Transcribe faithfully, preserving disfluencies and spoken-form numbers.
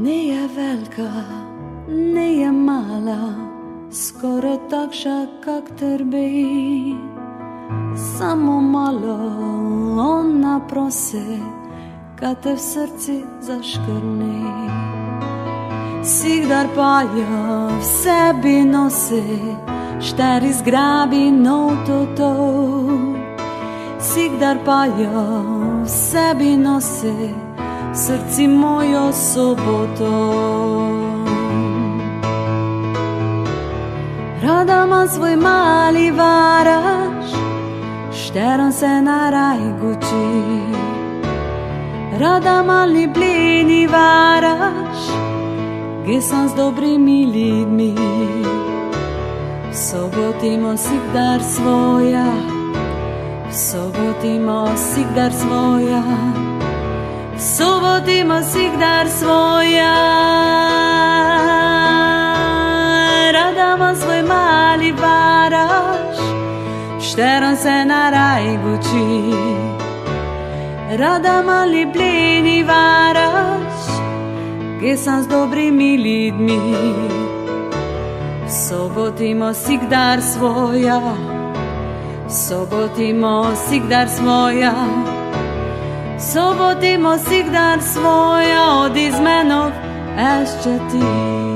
Nije velika, nije mala, skoro takša kak trbi. Samo malo ona prose, kad te v srci zaškrni. Sigdar pa jo v sebi nose, šteri zgrabi nov to. Sigdar pa jo v sebi nose, v srci mojo soboto. Rada ma svoj mali varaž, šterom se na raj guči. Rada mali blini varaž, gdje sam s dobrimi ljudmi. V soboti ima sigdar svoja, v soboti ima sigdar svoja, v soboti ima sigdar svoja. Rada ma svoj mali varaž, šterom se na raj guči. Rada mali blini varaž, gdje sam s dobrimi ljudmi. V soboti ima sigdar svoja, v soboti ima sigdar svoja, v soboti ima sigdar svoja, od izmenov ešče ti.